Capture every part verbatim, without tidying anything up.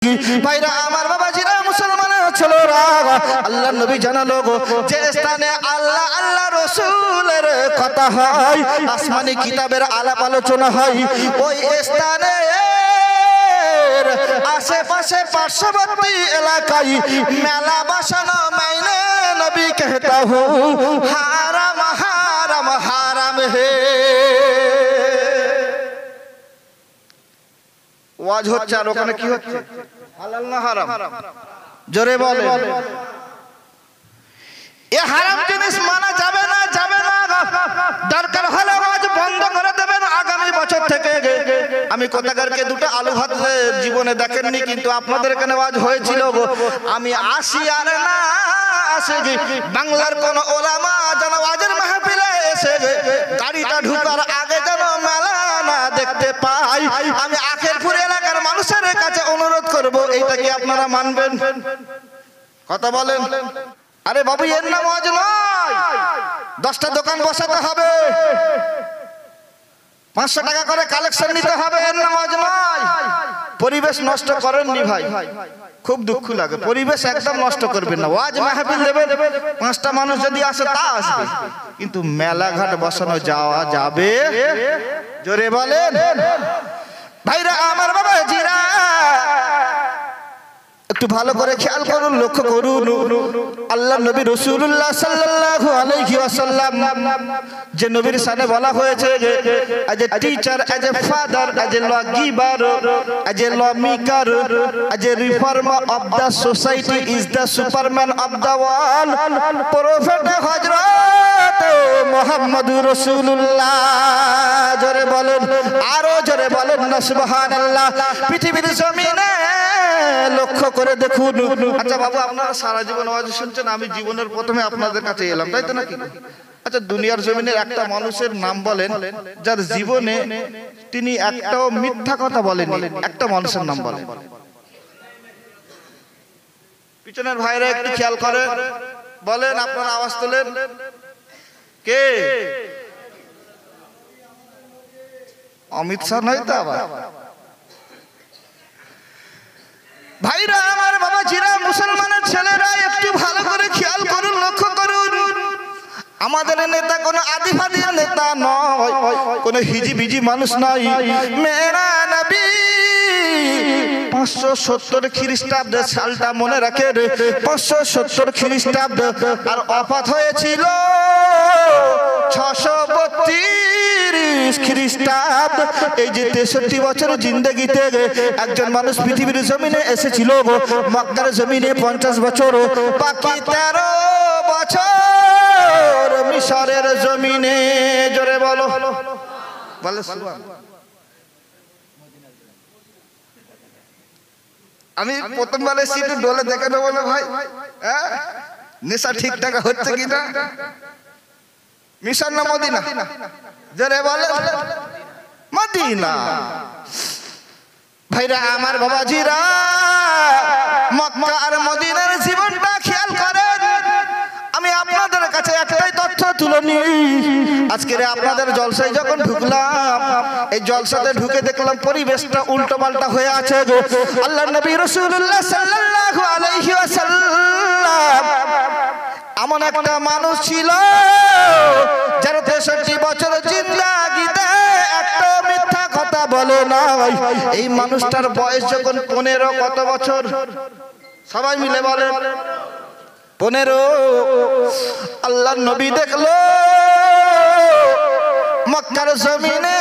ভাইরা আমার বাবাজিরা মুসলমানের ছেলেরা আল্লাহ নবী জানালো যে স্থানে আল্লাহ আল্লাহ রাসূলের কথা হয় আসমানি কিতাবের আলাপ আলোচনা হয় ওই স্থানে আশেপাশে পার্শ্ববর্তী এলাকায় মেলা বসানো মাইনে নবী कहता हूं হারাম হারাম হারাম হে ওয়াজ হচ্ছে আর ওখানে কি হচ্ছে হালাল না হারাম জোরে বলে এ হারাম জিনিস মানা যাবে না যাবে না দরকার হলে ওয়াজ বন্ধ করে দেবেন আগামী বছর থেকে আমি কোথাকারকে দুটো আলু ভাত জীবনে দেখেননি কিন্তু আপনাদের এখানে ওয়াজ হয়েছিল আমি আসি আর না আসে বাংলার কোন ওলামা যেন ওয়াজের মাহফিলে এসে গাড়িটা ঢুকার আগে যেন মেলা না দেখতে পাই আমি আখেরপুর এলাকার মানুষের কাছে অনুরোধ করব এইটা কি আপনারা মানবেন কথা বলেন আরে বাবু এর নাম ওয়াজ নয় দশটা দোকান বসাতে হবে পাঁচশো টাকা করে কালেকশন নিতে হবে এর নাম ওয়াজ নয় পরিবেশ নষ্ট করেননি ভাই খুব দুঃখ লাগে পরিবেশ একদম নষ্ট করবেন না ওয়াজ মাহফিল দেবেন পাঁচটা মানুষ যদি আসে তা আসবে কিন্তু মেলাঘাট বসানো যাওয়া যাবে জোরে বলেন ভাইরা আমার বাবা জিরা একটু ভালো করে খেয়াল করুন লক্ষ্য করুন আল্লাহ নবী রাসূলুল্লাহ সাল্লাল্লাহু আলাইহি ওয়াসাল্লাম যে নবীর শানে বলা হয়েছে as a teacher as a father as a law giver as a law maker as a reformer of the society is the superman of the world prophet হযরত মুহাম্মদুর রাসূলুল্লাহ জোরে বলেন আরো জোরে বলেন না সুবহানাল্লাহ পৃথিবীর জমিনে লক্ষ্য করে দেখুন আচ্ছা বাবু আপনারা সারা জীবন ওয়াজ শুনছেন আমি জীবনের প্রথমে আপনাদের কাছে এলাম তাই তো নাকি আচ্ছা দুনিয়ার জমিনের একটা মানুষের নাম বলেন যার জীবনে তিনি একটাও মিথ্যা কথা বলেননি একটা মানুষের নাম বলেন পিছনের ভাইরা একটু খেয়াল করেন বলেন আপনারা আওয়াজ তোলেন কে অমিত শাহ নয় তো আবার ভাইরা আমার বাবা জিরা মুসলমানের ছেলেরা একটু ভালো করে খেয়াল করুন লক্ষ্য করুন আমাদের নেতা কোন আদিবাদীর নেতা নয় কোন হিজিবিজি মানুষ নয় মেরা নবী পাঁচশো সত্তর খ্রিস্টাব্দ সালটা মনে রাখে পাঁচশো সত্তর খ্রিস্টাব্দ আর অফাত হয়েছিল ছশো বত্রিশ খ্রিস্টাব্দ এই যে তেষট্টি বছর জিন্দেগিতে একজন মানুষ পৃথিবীর জমিনে এসেছিল মক্কার জমিনে পঞ্চাশ বছর বাকি তেরো বছর মিশরের জমিনে জোরে বলো বলে আমি প্রথমবার এসে একটু ডোলে দেখে নেবো না ভাই নেশা ঠিকঠাক হচ্ছে কিনা মিশর না মদিনা জোরে বলে মদিনা ভাইরা আমার বাবাজিরা মক্কা আর মদিনার জীবনটা খেয়াল করেন আমি আপনাদের কাছে একটাই তথ্য তুলে নিই আজকের আপনাদের জলসায় যখন ঢুকলাম এই জলসাতে ঢুকে দেখলাম পরিবেশটা উল্টো পাল্টা হয়ে আছে আল্লাহ নবী রাসূলুল্লাহ সাল্লাল্লাহু আলাইহি ওয়াসাল্লাম এমন একটা মানুষ ছিল যার তেষট্টি বছর জিন্দেগিতে একটা মিথ্যা কথা বলে না এই মানুষটার বয়স যখন পনেরো কত বছর সবাই মিলে বলে পনেরো আল্লাহ নবী দেখলো মক্কার জমিনে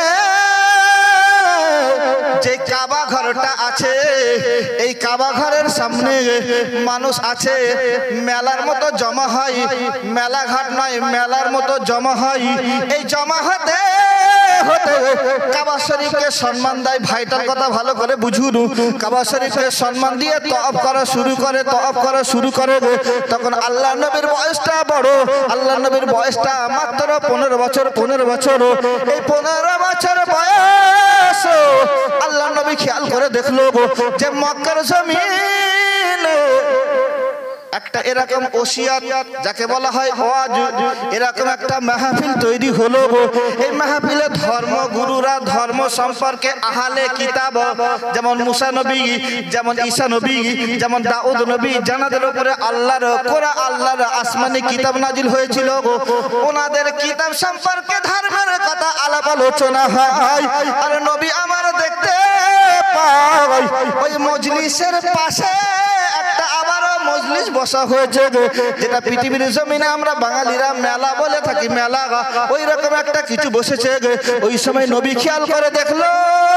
যে কাবা ঘরটা আছে এই কাবা ঘরের সামনে মানুষ আছে মেলার মতো জমা হয় মেলা ঘাট নয় মেলার মতো জমা হয় এই জমা হতে হতে কাবা শরীফকে সম্মান দেয় ভাইটার কথা ভালো করে বুঝুন কাবা শরীফকে সম্মান দিয়ে তওয়াফ করা শুরু করে তওয়াফ করা শুরু করে তখন আল্লাহ নবীর বয়সটা বড় আল্লাহ নবীর বয়সটা মাত্র পনেরো বছর পনেরো বছর এই পনেরো বছর বয়স আল্লাহ নবী খেয়াল করে দেখলো যে মক্কার জমিন একটা এরকম ওসিয়াত যাকে বলা হয় ওয়াজ, এরকম একটা মাহফিল তৈরি হলো। এই মাহফিলে ধর্মগুরুরা ধর্ম সম্পর্কে আহলে কিতাব যেমন মুসা নবী, যেমন ঈসা নবী, যেমন দাউদ নবী, জানাদের উপরে আল্লাহর কোরআন আল্লাহর আসমানি কিতাব নাজিল হয়েছিল, ওনাদের কিতাব সম্পর্কে ধর্মের কথা আলাপ আলোচনা হয়। আর নবী আমার দেখতে পাই ওই মজলিসের পাশে একটা আবারও মজলিস বসা হয়েছে, যেটা পৃথিবীর জমিনে আমরা বাঙালিরা মেলা বলে থাকি, মেলা ওই রকম একটা কিছু বসেছে। ওই সময় নবী খেয়াল করে দেখলো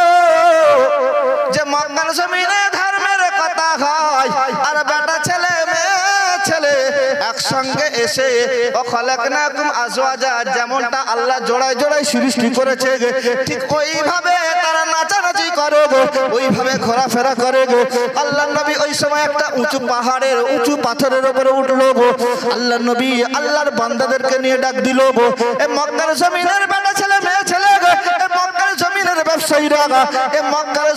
যে মক্কার জমিনে ধর্মের কথা হয়, আর বেটা ছেলে মেয়ে ছেলে একসঙ্গে এসে ও খলাকনাকুম আজওয়াজা, যেমনটা আল্লাহ জোড়ায় জোড়ায় সৃষ্টি করেছে ঠিক ওইভাবে তারা নাচানাচি করে, ওইভাবে ঘোরাফেরা করে। আল্লাহ নবী ওই সময় একটা উঁচু পাহাড়ের উঁচু পাথরের উপরে উঠলো। আল্লাহ নবী আল্লাহর বান্দাদেরকে নিয়ে ডাক দিল, এ মক্কার জমিনের বেটা ছেলে মেয়ে ছেলে, এ মক্কার জমিনের ব্যবসায়ীরা, এ মক্কার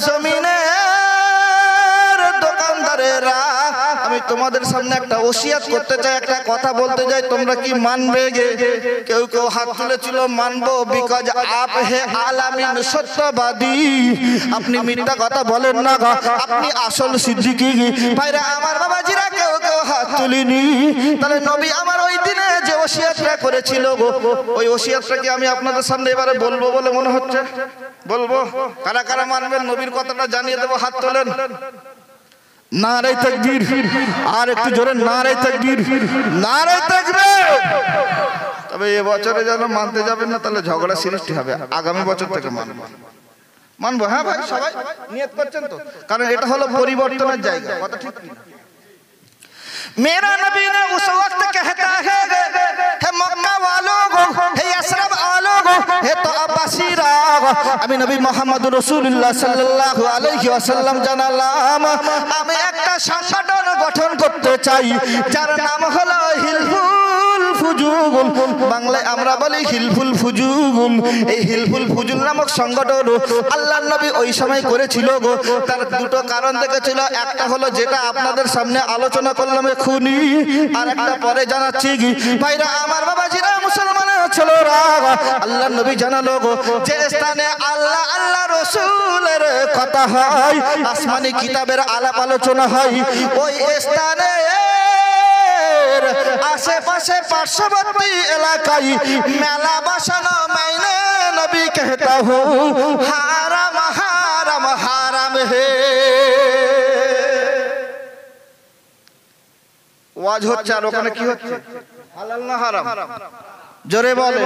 জমিনের দোকানদারেরা, আমি তোমাদের সামনে একটা ওসিয়াত করতে চাই, একটা কথা বলতে চাই, তোমরা কি মানবে? কেউ কেউ হাত তুলেছিল মানবো, বিকজ আপ হে আলামিন সত্যবাদী, আপনি মিথ্যা কথা বলেন না, আপনি আসল সিদ্দিকী। ভাইরা আমার বাবাজিরা, কেউ কেউ হাত তুলিনি। তাহলে নবী আমার ওই দিনে যে ওসিয়াতটা করেছিল, ওই ওসিয়াতটা কি আমি আপনাদের সামনে এবারে বলবো বলে মনে হচ্ছে? বলবো? কারা কারা মানবেন? নবীর কথাটা জানিয়ে দেবো, হাত তোলেন। নারে তাকবীর, আর একটু জোরে নারে তাকবীর, নারে তাকবীর। তবে এ বছরে যেন মানতে যাবেন না, তাহলে ঝগড়া সৃষ্টি হবে। আগামী বছর থেকে মানবো, মানবো। হ্যাঁ ভাই, সবাই নিয়ত করছেন তো? কারণ এটা হলো পরিবর্তনের জায়গা, কথা ঠিক কি? मेरा नबी ने उस वक्त कहता है, हे मक्का वालों को, हे यसरब वालों को, हे तो अब्बासीरा, আমি নবী মুহাম্মদ রাসূলুল্লাহ সাল্লাল্লাহু আলাইহি ওয়াসাল্লাম জানালাম, আমি একটা সংগঠন গঠন করতে চাই যার নাম হলো হিলফুল ফুজুল। বাংলায় আমরা বলি হিলফুল ফুজুল। এই হিলফুল ফুজুল নামক সংগঠন আল্লাহর নবী ওই সময় করেছিল গো। তার দুটো কারণ দেখেছিল, একটা হলো যেটা আপনাদের সামনে আলোচনা করলাম এখুনি, আর একটা পরে জানাচ্ছি। ভাইরা আমার বাবাজিরা, মুসলমানের ছেলেরা, আল্লাহর নবী জানালো গো, যে স্থানে আল্লাহ আল্লাহ রাসূলের কথা হয়, আসমানি কিতাবের আলাপ আলোচনা হয়, ওই স্থানে আশেপাশে পার্শ্ববর্তী এলাকায় মেলা বসানো মাইনে নবী कहता हूँ হারাম হারাম হারাম হে। ওয়াজ হচ্ছে আর ওখানে কি হচ্ছে? হালাল না হারাম? জোরে বলে।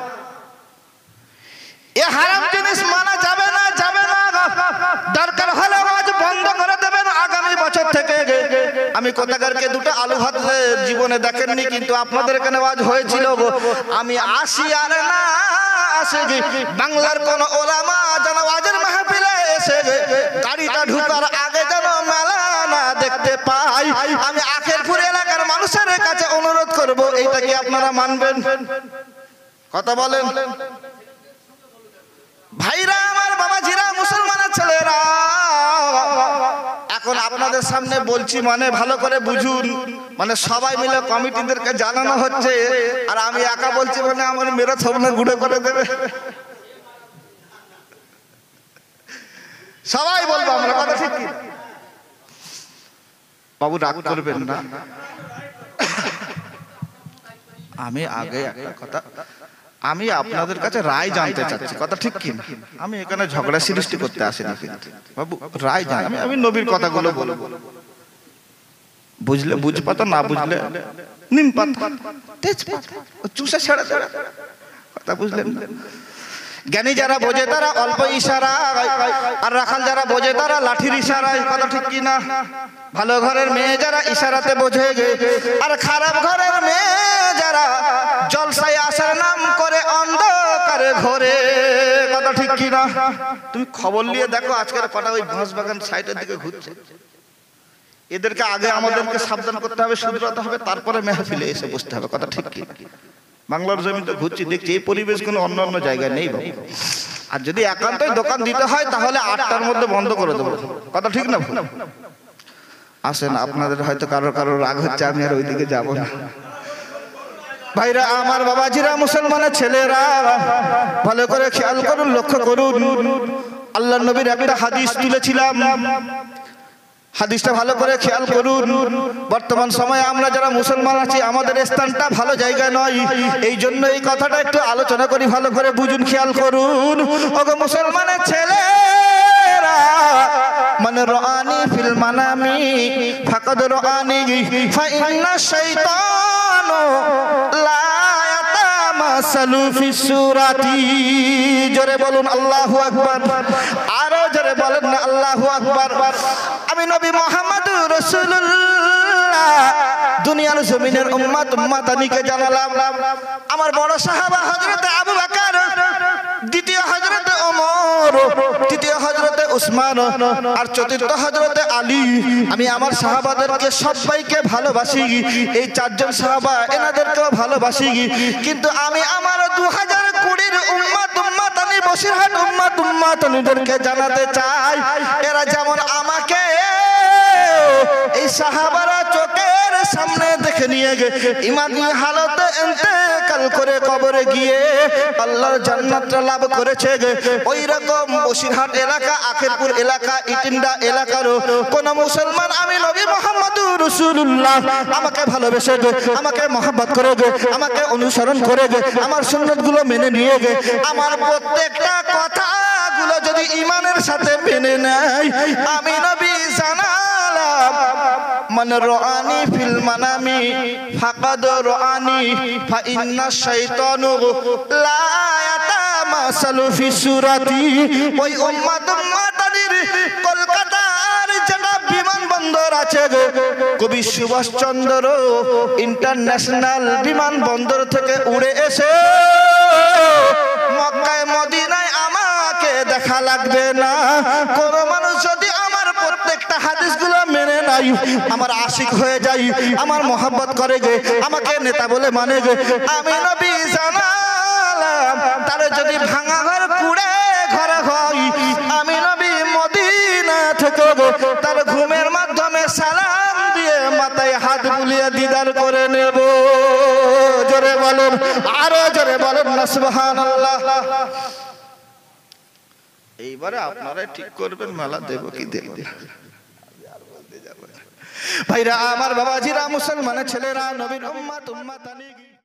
এ হারাম জিনিস মানা যাবে না, যাবে না। দরকার হলে ওয়াজ বন্ধ করে দেবেন আগামী বছর থেকে। আমি কোথাকারকে দুটো আলু ভাত জীবনে দেখেননি, কিন্তু আপনাদের এখানে ওয়াজ হয়েছিল গো। আমি আসি আর না আসে বাংলার কোন ওলামা যেন ওয়াজের মাহফিলে এসে গাড়িটা ঢুকার আগে যেন মেলা না দেখতে পাই। আমি আখেরপুর এলাকার মানুষের কাছে অনুরোধ করব, এইটা কি আপনারা মানবেন? কথা বলেন ভাইরা আমার, বাবাজিরা, মুসলমানের ছেলেরা। এখন আপনাদের সামনে বলছি, মানে ভালো করে বুঝুন, মানে সবাই মিলে কমিটিদেরকে জানানো হচ্ছে, আর আমি একা বলছি মানে আমার মেরে থবনা গুঁড়ো করে দেবে। সবাই বলবো আমরা, কথা ঠিক কি? বাবু রাগ করবেন না। আমি আগে একটা কথা, আমি আপনাদের কাছে রায় জানতে চাচ্ছি, কথা ঠিক কি? আমি এখানে ঝগড়া সৃষ্টি করতে আসিনি, বাবু রায় জান। আমি আমি নবীর কথাগুলো বলবো, বুঝলে বুঝ পাতা, না বুঝলে নিম পাতা তেজপাতা চুষে ছেড়ে দেবে, কথা বুঝলেন? জ্ঞানী যারা বোঝে তারা অল্প ইশারা, আর রাখাল যারা বোঝে তারা লাঠির ইশারায়, কথা ঠিক কি না? ভালো ঘরের মেয়ে যারা ইশারাতে বোঝে, আর খারাপ ঘরের মেয়ে যারা জলসায় আসার নাম করে অন্ধকারে ঘরে, কথা ঠিক কি না? তুমি খবর নিয়ে দেখো, আজকের পাটা ওই ঘাস বাগান সাইডের দিকে ঘুরছে। এদেরকে আগে আমাদেরকে সাবধান করতে হবে, শুধরাতে হবে, তারপরে মেহফিলে এসে বসতে হবে, কথা ঠিক কি? বাংলার জমিতে ঘুরছি, দেখছি এই পরিবেশ কোনো অন্য অন্য জায়গায় নেই বাবু। আর যদি একান্তই দোকান দিতে হয় তাহলে আটটার মধ্যে বন্ধ করে দেবো, কথা ঠিক না? আসেন, আপনাদের হয়তো কারো কারো রাগ হচ্ছে, আমি আর ওইদিকে যাব না। ভাইরা আমার, বাবাজিরা, মুসলমানের ছেলেরা, ভালো করে খেয়াল করুন, লক্ষ্য করুন। আল্লাহর নবীর একটা হাদিস তুলেছিলাম, হাদিসটা ভালো করে খেয়াল করুন। বর্তমান সময়ে আমরা যারা মুসলমান আছি, আমাদের স্থানটা ভালো জায়গায় নয়, এই জন্য এই কথাটা একটু আলোচনা করি, ভালো করে বুঝুন, খেয়াল করুন। ওগো মুসলমানের ছেলেরা, মানে রানি ফিল মানামি ফাকাদ রানি ফাইন্না শাইতানু লা ইয়াতামাসালু ফিস সুরাতি। জোরে বলুন আল্লাহু আকবার, আরো জোরে বলেন না আল্লাহু আকবার। আমি নবী মুহাম্মদুর রাসূলুল্লাহ দুনিয়ার জমিনের উম্মত উম্মতানিকে জানালাম, আমার বড় সাহাবা হযরত আবু বকর, দ্বিতীয় হযরত ওমর, তৃতীয় হযরত উসমান, আর চতুর্থ হযরত আলী। আমি আমার সাহাবাদেরকে সবাইকে ভালোবাসি, এই চারজন সাহাবা এনাদেরকেও ভালোবাসি। কিন্তু আমি আমার দু হাজার কুড়ির উম্মত উম্মতানি বসিরহাট উম্মত উম্মতানিদেরকে জানাতে চাই, এরা যেমন আমাকে এই সাহাবারা চোখের সামনে দেখে নিয়ে গে ইমানি হালতে ইন্তেকাল করে কবরে গিয়ে আল্লাহর জান্নাতটা লাভ করেছে, ওই রকম বসিরহাট এলাকা, আখিরপুর এলাকা, ইটিন্ডা এলাকারও কোন মুসলমান আমি নবী মুহাম্মদুর রাসূলুল্লাহ আমাকে ভালোবেসে গে, আমাকে মহব্বত করে গে, আমাকে অনুসরণ করে গে, আমার সুন্নতগুলো মেনে নিয়ে গে, আমার প্রত্যেকটা কথাগুলো যদি ঈমানের সাথে মেনে নেয়, আমি নবী জানালাম মান রানি ফিল মানামি ফাকাদ রানি ফাইন্না শাইতানু লা ইয়াতামাসালু ফিস সুরাতি। ওই উম্মত উম্মতানির কলকাতার যেটা বিমানবন্দর আছে, কবি সুভাষচন্দ্র ইন্টারন্যাশনাল বিমানবন্দর থেকে উড়ে এসে মক্কায় মদিনায় আমাকে দেখা লাগবে না। কোন মানুষ যদি আমার প্রত্যেকটা হাদিসগুলো মেনে নাই, আমার আশিক হয়ে যাই, আমার মহব্বত করে গে, আমাকে নেতা বলে মানে গে, আমি নবী জানালাম তার যদি ভাঙা ঘর কুড়ে ঘরে হয়, আমি নবী মদিনা থেকে তার ঘুমের মাধ্যমে সালাম দিয়ে মাথায় হাত বুলিয়ে দিদার করে নেব। জোরে বলেন, আরো জোরে বলেন না সুবহানাল্লাহ। এইবারে আপনারা ঠিক করবেন মেলা দেব কি দেব না। ভাইরা আমার, বাবাজিরা, মুসলমানের ছেলেরা, নবীর উম্মত উম্মতানি।